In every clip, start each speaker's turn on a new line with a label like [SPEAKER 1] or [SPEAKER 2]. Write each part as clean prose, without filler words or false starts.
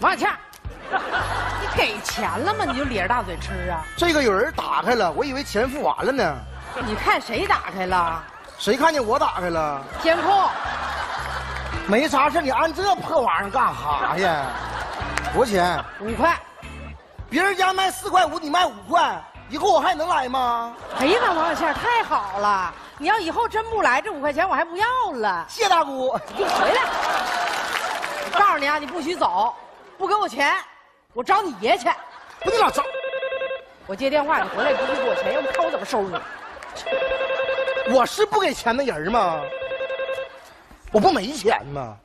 [SPEAKER 1] 王倩，你给钱了吗？你就咧着大嘴吃啊？
[SPEAKER 2] 这个有人打开了，我以为钱付完了呢。
[SPEAKER 1] 你看谁打开了？
[SPEAKER 2] 谁看见我打开了？
[SPEAKER 1] 监控。
[SPEAKER 2] 没啥事，你按这破玩意儿干哈呀？多少钱
[SPEAKER 1] ？5块。
[SPEAKER 2] 别人家卖4块5，你卖5块，以后我还能来吗？
[SPEAKER 1] 哎呀妈，王小倩太好了！你要以后真不来，这5块钱我还不要了。
[SPEAKER 2] 谢大姑，
[SPEAKER 1] 你给我回来！我告诉你啊，你不许走，不给我钱，我找你爷去。
[SPEAKER 2] 不，你老找
[SPEAKER 1] 我接电话，你回来不许给我钱，要不看我怎么收拾你。
[SPEAKER 2] 我是不给钱的人吗？我不没钱吗？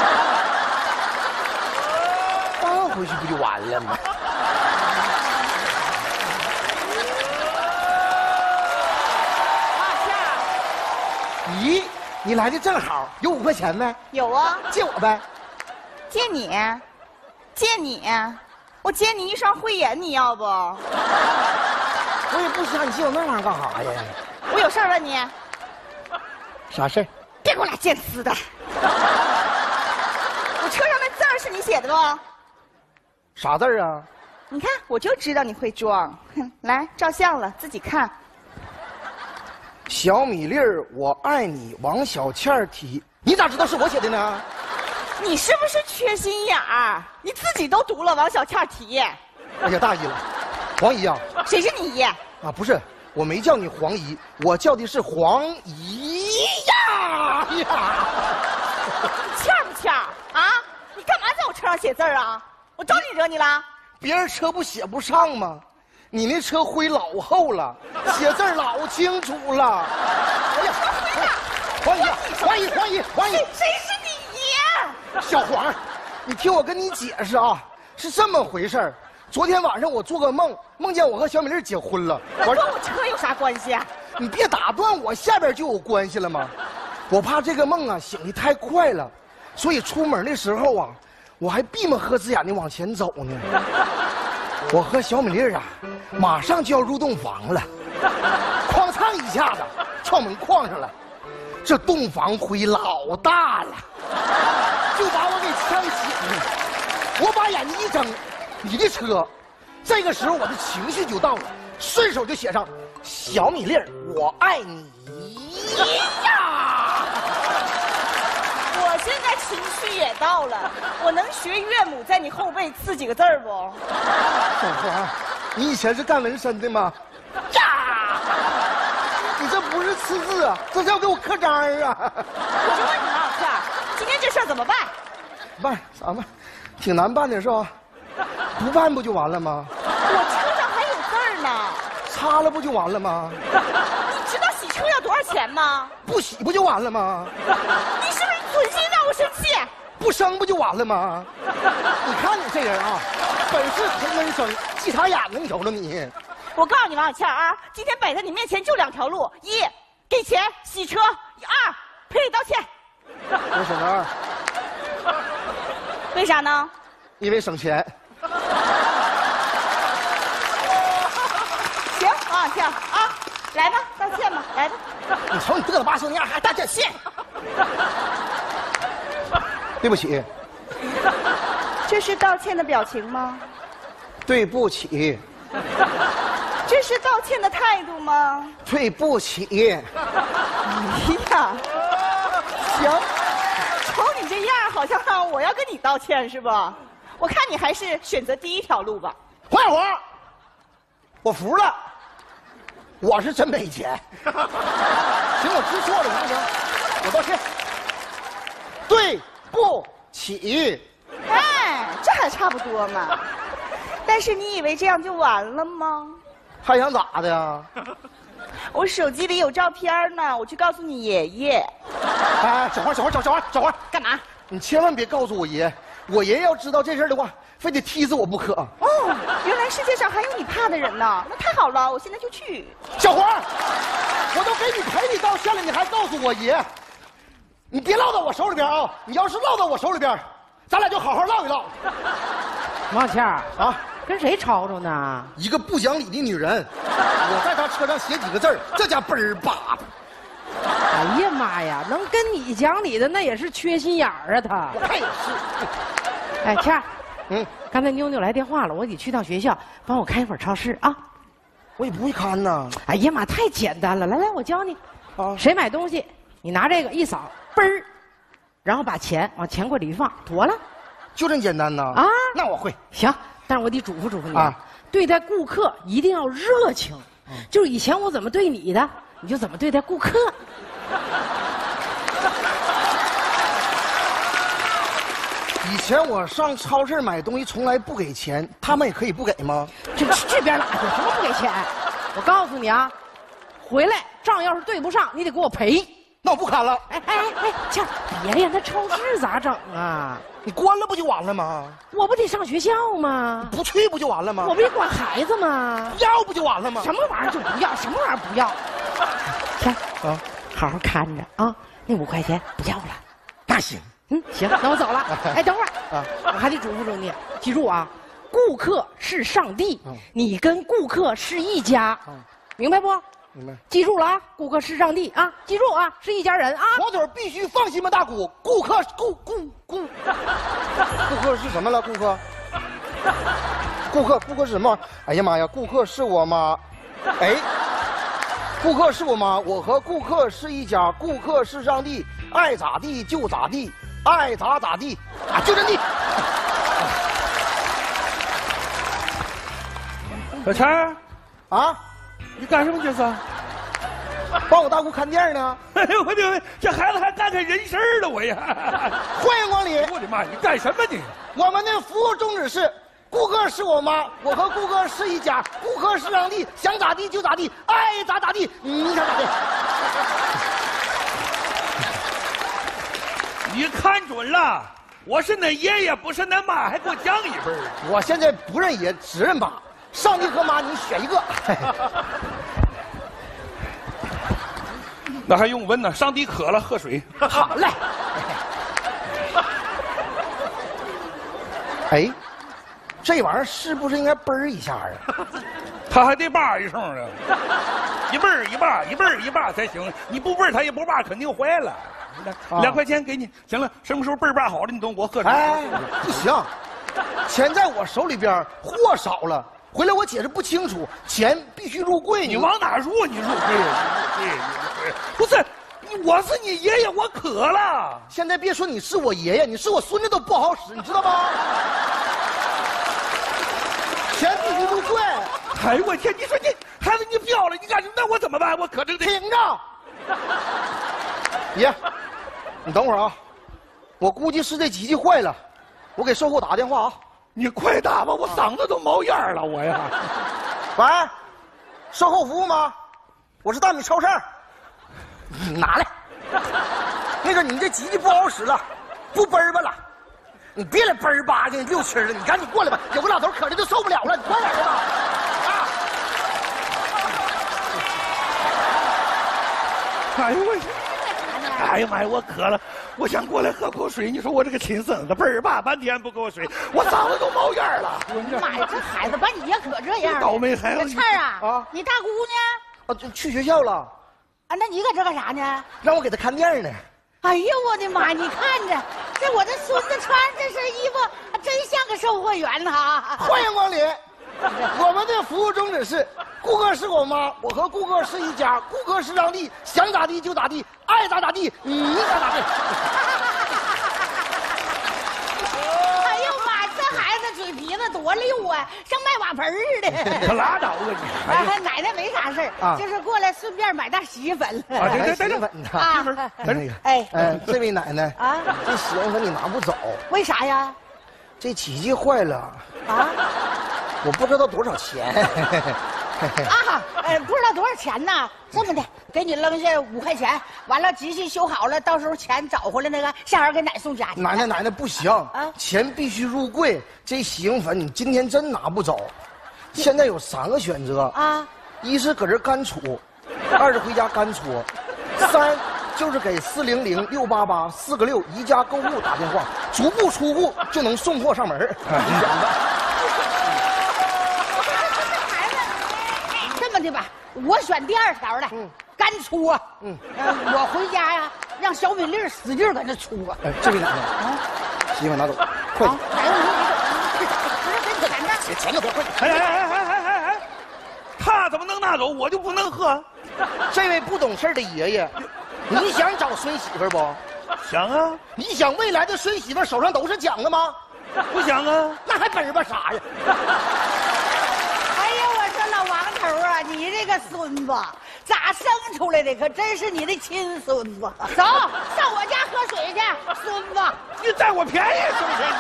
[SPEAKER 2] 搬回去不就完了吗？咦，你来的正好，有5块钱没？
[SPEAKER 3] 有啊，
[SPEAKER 2] 借我呗。
[SPEAKER 3] 借你，借你，我借你一双慧眼，你要不？
[SPEAKER 2] 我也不瞎，你借我那玩意儿干啥呀？
[SPEAKER 3] 我有事儿问你。
[SPEAKER 2] 啥事儿？
[SPEAKER 3] 别给我俩见词的。我车上那字儿是你写的不？
[SPEAKER 2] 啥字儿啊？
[SPEAKER 3] 你看，我就知道你会装。哼，来照相了，自己看。
[SPEAKER 2] 小米粒儿，我爱你，王小倩提。你咋知道是我写的呢？
[SPEAKER 3] 你是不是缺心眼儿？你自己都读了王小倩提。
[SPEAKER 2] 哎呀，大姨了，黄姨啊。
[SPEAKER 3] 谁是你姨？
[SPEAKER 2] 啊，不是，我没叫你黄姨，我叫的是黄姨呀呀。
[SPEAKER 3] 欠不欠啊？你干嘛在我车上写字儿啊？我招你惹你了？
[SPEAKER 2] 别人车不写不上吗？你那车灰老厚了，写字老清楚了。哎呀，黄姨，黄姨，黄姨，黄姨，
[SPEAKER 3] 谁是你姨？
[SPEAKER 2] 小黄，你听我跟你解释啊，是这么回事儿。昨天晚上我做个梦，梦见我和小美丽结婚了。
[SPEAKER 3] 那跟我车有啥关系啊？
[SPEAKER 2] 你别打断我，下边就有关系了吗？我怕这个梦啊醒得太快了，所以出门的时候啊，我还闭目合着眼的往前走呢。我和小美丽啊，马上就要入洞房了，哐嚓一下子撞门框上了，这洞房灰老大了，就把我给呛醒了。我把眼睛一睁，你的车，这个时候我的情绪就到了，顺手就写上“小米粒儿，我爱你呀”。
[SPEAKER 3] 我现在情绪也到了，我能学岳母在你后背刺几个字儿不？
[SPEAKER 2] 小黄，你以前是干纹身的吗？呀！你这不是刺字啊，这是要给我刻章啊！
[SPEAKER 3] 我就问你王小倩，今天这事儿怎么办？
[SPEAKER 2] 办咋办？挺难办的是吧？不办不就完了吗？
[SPEAKER 3] 我车上还有字儿呢。
[SPEAKER 2] 擦了不就完了吗？
[SPEAKER 3] 你知道洗车要多少钱吗？
[SPEAKER 2] 不洗不就完了吗？
[SPEAKER 3] 你是不是存心让我生气？
[SPEAKER 2] 不生不就完了吗？你看你这人啊，本是同根生，系啥眼呢？你瞅瞅你。
[SPEAKER 3] 我告诉你王小倩啊，今天摆在你面前就2条路：一，给钱洗车；二，赔礼道歉。
[SPEAKER 2] 我选择2，
[SPEAKER 3] 为啥呢？
[SPEAKER 2] 因为省钱。
[SPEAKER 3] 行，王小倩啊，来吧，道歉吧，来吧。
[SPEAKER 2] 你瞅你嘚瑟吧嗦那样还道歉？对不起。
[SPEAKER 3] 这是道歉的表情吗？
[SPEAKER 2] 对不起。
[SPEAKER 3] 这是道歉的态度吗？
[SPEAKER 2] 对不起。
[SPEAKER 3] 哎呀，行，瞅你这样，好像我要跟你道歉是吧？我看你还是选择第1条路吧。
[SPEAKER 2] 黄小黄，我服了，我是真没钱。行，我知错了，行不行？我道歉。对不起。
[SPEAKER 3] 哎，这还差不多嘛。但是你以为这样就完了吗？
[SPEAKER 2] 还想咋的呀？
[SPEAKER 3] 我手机里有照片呢，我去告诉你爷爷。
[SPEAKER 2] 哎，小黄，
[SPEAKER 3] 干嘛？
[SPEAKER 2] 你千万别告诉我爷，我爷要知道这事儿的话，非得踢死我不可。
[SPEAKER 3] 哦，原来世界上还有你怕的人呢，那太好了，我现在就去。
[SPEAKER 2] 小黄，我都给你赔礼道歉了，你还告诉我爷？你别落到我手里边啊！你要是落到我手里边，咱俩就好好唠一唠。
[SPEAKER 1] 王小倩
[SPEAKER 2] 啊，
[SPEAKER 1] 跟谁吵吵呢？
[SPEAKER 2] 一个不讲理的女人，我在她车上写几个字儿，这家嘣儿叭的。
[SPEAKER 1] 哎呀妈呀，能跟你讲理的那也是缺心眼儿啊他。
[SPEAKER 2] 我看也是。
[SPEAKER 1] 哎，倩儿， 刚才妞妞来电话了，我得去趟学校，帮我看一会儿超市啊。
[SPEAKER 2] 我也不会看呐。
[SPEAKER 1] 哎呀妈，太简单了！来来，我教你。
[SPEAKER 2] 啊，
[SPEAKER 1] 谁买东西，你拿这个一扫，嘣儿，然后把钱往钱柜里一放，妥了。
[SPEAKER 2] 就这么简单呐？
[SPEAKER 1] 啊，
[SPEAKER 2] 那我会。
[SPEAKER 1] 行，但是我得嘱咐嘱咐你
[SPEAKER 2] 啊，
[SPEAKER 1] 对待顾客一定要热情。就是以前我怎么对你的，你就怎么对待顾客。
[SPEAKER 2] 以前我上超市买东西从来不给钱，他们也可以不给吗？
[SPEAKER 1] 这边拉去，什么不给钱？我告诉你啊，回来账要是对不上，你得给我赔。
[SPEAKER 2] 那我不看了。
[SPEAKER 1] 哎，这别呀，那超市咋整啊？
[SPEAKER 2] 你关了不就完了吗？
[SPEAKER 1] 我不得上学校吗？
[SPEAKER 2] 不去不就完了吗？
[SPEAKER 1] 我不得管孩子吗？
[SPEAKER 2] 不要不就完了吗？
[SPEAKER 1] 什么玩意儿就不要，什么玩意儿不要？行啊，好好看着啊，那5块钱不要了。
[SPEAKER 2] 那行。
[SPEAKER 1] 行，那我走了。哎，等会儿啊，我还得嘱咐你，记住啊，顾客是上帝，你跟顾客是一家，明白不？
[SPEAKER 2] 明白。
[SPEAKER 1] 记住了啊，顾客是上帝啊，记住啊，是一家人啊。
[SPEAKER 2] 火腿必须放心吧，大姑。顾客顾客是什么了？顾客是什么？哎呀妈呀，顾客是我妈。哎，顾客是我妈，我和顾客是一家，顾客是上帝，爱咋地就咋地。爱咋地啊，就这地。
[SPEAKER 4] 小钱儿
[SPEAKER 2] 啊，
[SPEAKER 4] 你干什么去是？
[SPEAKER 2] 帮我大姑看店呢。
[SPEAKER 4] 哎呦我的，这孩子还干开人事了我呀！
[SPEAKER 2] 欢迎光临。
[SPEAKER 4] 我的妈，你干什么你？
[SPEAKER 2] 我们的服务宗旨是：顾客是我妈，我和顾客是一家，顾客是上帝，想咋地就咋地，爱咋地，你想咋地。
[SPEAKER 4] 你看准了，我是恁爷爷，不是恁妈，还给我讲一辈儿。
[SPEAKER 2] 我现在不认爷，只认妈。上帝和妈，你选一个。
[SPEAKER 4] 那还用问呢？上帝渴了，喝水。
[SPEAKER 2] 好嘞。哎，这玩意儿是不是应该嘣儿一下啊？
[SPEAKER 4] 他还得叭一声呢，一辈儿一叭，一辈儿一叭才行。你不辈儿，他也不叭，肯定坏了。2块钱给你，行了，什么时候倍儿叭好了，你等我喝水。
[SPEAKER 2] 哎，不行，钱在我手里边，货少了，回来我解释不清楚，钱必须入柜。
[SPEAKER 4] 你往哪入？你入柜，不是，我是你爷爷，我渴了。
[SPEAKER 2] 现在别说你是我爷爷，你是我孙子都不好使，你知道吗？钱必须入柜。
[SPEAKER 4] 哎呦我天！你说你孩子你飙了，你干什么？那我怎么办？我可这得
[SPEAKER 2] 挺着。爷，你等会儿啊，我估计是这机器坏了，我给售后打个电话啊。
[SPEAKER 4] 你快打吧，我嗓子都冒烟了，我呀。
[SPEAKER 2] 喂，售后服务吗？我是大米超市。拿来。那个你这机器不好使了，不嘣儿吧了。你别来嘣儿吧的，你溜吃了，你赶紧过来吧。有个老头渴的都受不了了，你快点的吧。
[SPEAKER 4] 哎呦我！哎呀妈呀，我渴了，我想过来喝口水。你说我这个亲孙子倍儿吧，半天不给我水，我嗓子都冒烟了。
[SPEAKER 3] 妈呀，这孩子把你也可这样。
[SPEAKER 4] 倒霉孩子！
[SPEAKER 3] 灿儿啊，你大姑呢？
[SPEAKER 2] 就去学校了。
[SPEAKER 3] 啊，那你搁这干啥呢？
[SPEAKER 2] 让我给他看店呢。
[SPEAKER 3] 哎呦我的妈！你看着，这我这孙子穿这身衣服，真像个售货员哈。
[SPEAKER 2] 欢迎光临。我们的服务宗旨是：顾客是我妈，我和顾客是一家，顾客是上帝，想咋地就咋地，爱咋地，你咋地。
[SPEAKER 3] 哎呦妈，这孩子嘴皮子多溜啊，像卖瓦盆似的。
[SPEAKER 4] 可拉倒吧你！
[SPEAKER 3] 奶奶没啥事儿，就是过来顺便买袋洗衣粉。
[SPEAKER 4] 啊，对，
[SPEAKER 2] 洗衣粉呢？
[SPEAKER 3] 啊，
[SPEAKER 2] 那个，
[SPEAKER 3] 哎，
[SPEAKER 2] 这位奶奶
[SPEAKER 3] 啊，
[SPEAKER 2] 这洗衣粉你拿不走，
[SPEAKER 3] 为啥呀？
[SPEAKER 2] 这机器坏了
[SPEAKER 3] 啊。
[SPEAKER 2] 我不知道多少钱。
[SPEAKER 3] 啊，不知道多少钱呢？这么的，给你扔下5块钱，完了机器修好了，到时候钱找回来那个，下回给奶送家去。
[SPEAKER 2] 奶奶不行啊，钱必须入柜。这洗衣粉你今天真拿不走。现在有3个选择啊，一是搁这干储，2是回家干搓，3就是给400-688-4个6宜家购物打电话，逐步出户就能送货上门。你选吧。
[SPEAKER 3] 这么的吧，我选第2条的，干搓。我回家呀，让小米粒使劲搁那搓。
[SPEAKER 2] 这位奶奶，洗衣粉拿走，快点。
[SPEAKER 3] 给钱呢？
[SPEAKER 2] 钱就别快点。
[SPEAKER 4] 哎，他怎么能拿走，我就不能喝？
[SPEAKER 2] 这位不懂事的爷爷，你想找孙媳妇不？
[SPEAKER 4] 想啊，
[SPEAKER 2] 你想未来的孙媳妇手上都是奖的吗？
[SPEAKER 4] 不想啊。
[SPEAKER 2] 那还本吧啥呀？
[SPEAKER 5] 哎呀，我说老王头啊，你这个孙子咋生出来的？可真是你的亲孙子。走，上我家喝水去，孙子。
[SPEAKER 4] 你占我便宜是不是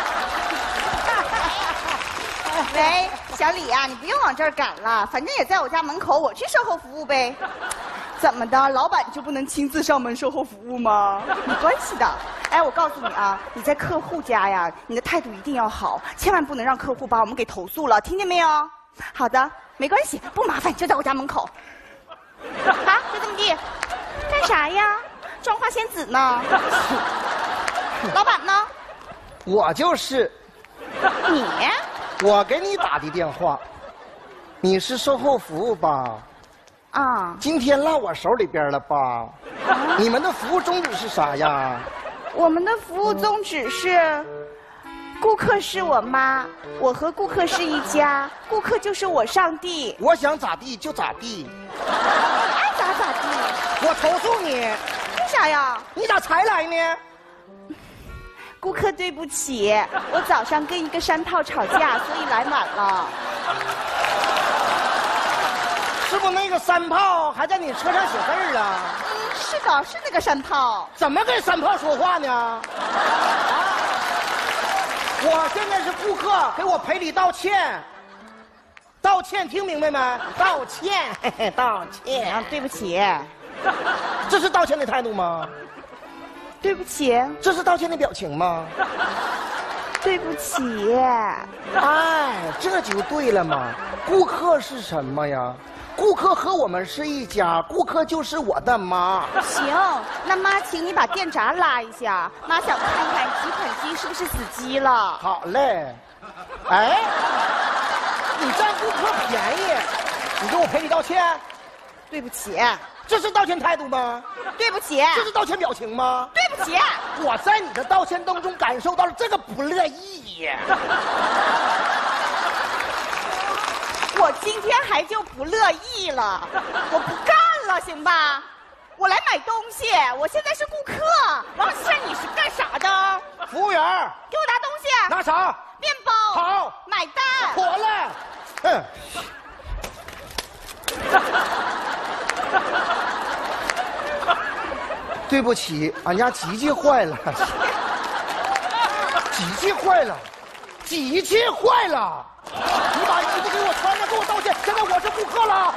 [SPEAKER 4] 你？
[SPEAKER 3] 喂，小李呀、你不用往这儿赶了，反正也在我家门口，我去售后服务呗。怎么的，老板就不能亲自上门售后服务吗？没关系的。哎，我告诉你啊，你在客户家呀，你的态度一定要好，千万不能让客户把我们给投诉了，听见没有？好的，没关系，不麻烦，就在我家门口。好，就这么地。干啥呀？装花仙子呢？老板呢？
[SPEAKER 2] 我就是。
[SPEAKER 3] 你？
[SPEAKER 2] 我给你打的电话，你是售后服务吧？
[SPEAKER 3] 啊，
[SPEAKER 2] 今天落我手里边了吧？你们的服务宗旨是啥呀？
[SPEAKER 3] 我们的服务宗旨是，顾客是我妈，我和顾客是一家，顾客就是我上帝。
[SPEAKER 2] 我想咋地就咋地，
[SPEAKER 3] 爱咋咋地。
[SPEAKER 2] 我投诉你，
[SPEAKER 3] 为啥呀？
[SPEAKER 2] 你咋才来呢？
[SPEAKER 3] 顾客对不起，我早上跟一个山炮吵架，所以来晚了。
[SPEAKER 2] 是不那个山炮还在你车上写字儿了？
[SPEAKER 3] 是的，是那个山炮。
[SPEAKER 2] 怎么跟山炮说话呢？啊！我现在是顾客，给我赔礼道歉。道歉，听明白没？道歉，嘿嘿，道歉。
[SPEAKER 3] 啊，对不起，
[SPEAKER 2] 这是道歉的态度吗？
[SPEAKER 3] 对不起，
[SPEAKER 2] 这是道歉的表情吗？
[SPEAKER 3] 对不起。
[SPEAKER 2] 哎，这就对了嘛。顾客是什么呀？顾客和我们是一家，顾客就是我的妈。
[SPEAKER 3] 行，那妈，请你把电闸拉一下，妈想看看几款机是不是死机了。
[SPEAKER 2] 好嘞。哎，你占顾客便宜，你给我赔礼道歉？
[SPEAKER 3] 对不起，
[SPEAKER 2] 这是道歉态度吗？
[SPEAKER 3] 对不起，
[SPEAKER 2] 这是道歉表情吗？
[SPEAKER 3] 对不起。
[SPEAKER 2] 我在你的道歉当中感受到了这个不乐意。
[SPEAKER 3] 我今天还就不乐意了，我不干了，行吧？我来买东西，我现在是顾客。王先生，你是干啥的？
[SPEAKER 2] 服务员，
[SPEAKER 3] 给我拿东西。
[SPEAKER 2] 拿啥？
[SPEAKER 3] 面包。
[SPEAKER 2] 好，
[SPEAKER 3] 买单。
[SPEAKER 2] 妥了。哼。对不起，俺家机器坏了。机器坏了，机器坏了！你把衣服给我穿上，给我道歉。现在我是顾客了。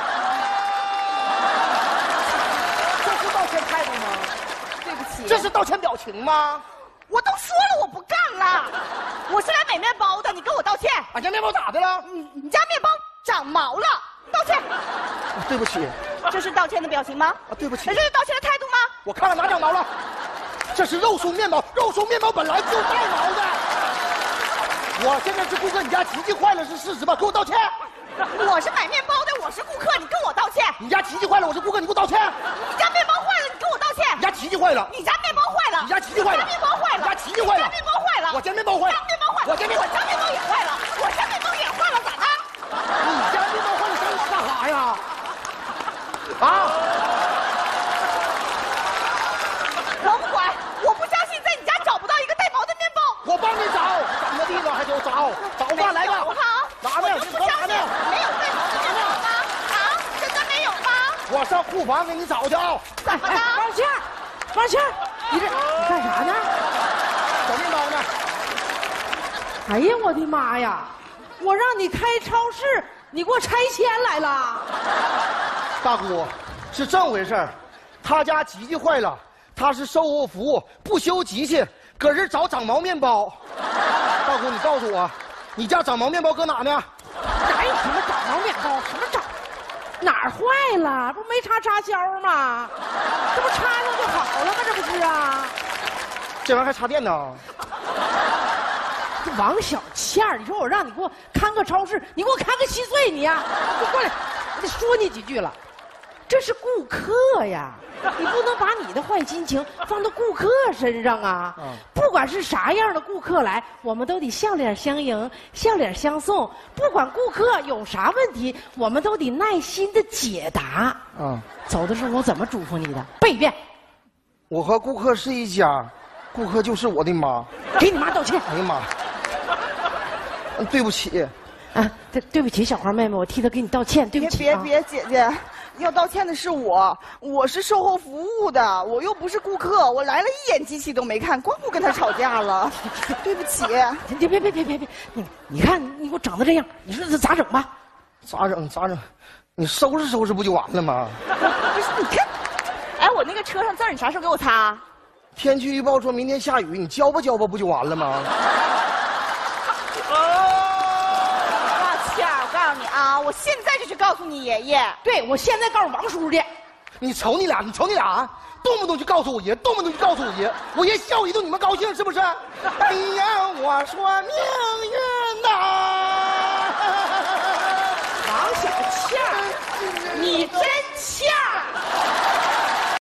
[SPEAKER 2] 这是道歉态度吗？
[SPEAKER 3] 对不起。
[SPEAKER 2] 这是道歉表情吗？
[SPEAKER 3] 我都说了我不干了，我是来买面包的，你跟我道歉。
[SPEAKER 2] 俺家面包咋的了？
[SPEAKER 3] 你家面包长毛了，道歉。
[SPEAKER 2] 对不起。
[SPEAKER 3] 这是道歉的表情吗？
[SPEAKER 2] 啊，对不起。
[SPEAKER 3] 这是道歉的态度吗？
[SPEAKER 2] 我看看哪长毛了。这是肉松面包，肉松面包本来就带毛的。我现在是顾客，你家机器坏了是事实吧？给我道歉。
[SPEAKER 3] 我是买面包的，我是顾客，你跟我道歉。
[SPEAKER 2] 你家机器坏了，我是顾客，你给我道歉。
[SPEAKER 3] 你家面包坏了，你跟我道歉。
[SPEAKER 2] 你家机器坏了。
[SPEAKER 3] 你家面包坏了。
[SPEAKER 2] 你家机器坏了。
[SPEAKER 3] 面包坏了。
[SPEAKER 2] 你家机器坏了。
[SPEAKER 3] 面包坏了。
[SPEAKER 2] 我家面包坏了。
[SPEAKER 3] 面包坏了。
[SPEAKER 2] 我家面包
[SPEAKER 3] 也坏了。我家面包也坏了，咋的？
[SPEAKER 2] 你家面包坏了，找我干啥呀？啊！
[SPEAKER 3] 我不管，我不相信在你家找不到一个带毛的面包。
[SPEAKER 2] 我帮你找，什么地方还得找吧，来吧。拿呢？
[SPEAKER 3] 我不相信，没有带毛的面包吗？啊，真的没有吗？
[SPEAKER 2] 我上库房给你找去啊！
[SPEAKER 3] 怎么的？
[SPEAKER 1] 王倩，你干啥呢？
[SPEAKER 2] 找面包呢。
[SPEAKER 1] 哎呀，我的妈呀！我让你开超市，你给我拆迁来了。
[SPEAKER 2] 大姑，是这么回事儿，他家机器坏了，他是售后服务，不修机器，搁这找长毛面包。大姑，你告诉我，你家长毛面包搁哪呢？
[SPEAKER 1] 哪有什么长毛面包？什么长？哪儿坏了？不没插销吗？这不插上就好了吗？这不是啊？
[SPEAKER 2] 这玩意儿还插电呢。
[SPEAKER 1] 这王小倩儿，你说我让你给我看个超市，你给我看个稀碎你呀！你过来，我得说你几句了。这是顾客呀，你不能把你的坏心情放到顾客身上啊！不管是啥样的顾客来，我们都得笑脸相迎，笑脸相送。不管顾客有啥问题，我们都得耐心的解答。走的时候我怎么嘱咐你的？背一遍。
[SPEAKER 2] 我和顾客是一家，顾客就是我的妈。
[SPEAKER 1] 给你妈道歉。
[SPEAKER 2] 哎呀妈！对不起。
[SPEAKER 1] 啊，对不起，小花妹妹，我替她给你道歉，对不起。
[SPEAKER 3] 别，姐姐，要道歉的是我，我是售后服务的，我又不是顾客，我来了一眼机器都没看，光顾跟他吵架了，对不起。
[SPEAKER 1] 别，你看你给我整的这样，你说这咋整吧？
[SPEAKER 2] 咋整？你收拾不就完了吗？
[SPEAKER 3] 不是，你看，哎，我那个车上字儿你啥时候给我擦？
[SPEAKER 2] 天气预报说明天下雨，你浇吧不就完了吗？
[SPEAKER 3] 我现在就去告诉你爷爷。
[SPEAKER 1] 对，我现在告诉王叔去。
[SPEAKER 2] 你瞅你俩，动不动就告诉我爷，动不动就告诉我爷，我爷笑一顿，你们高兴是不是？哎呀，我说命运呐！
[SPEAKER 1] 王小倩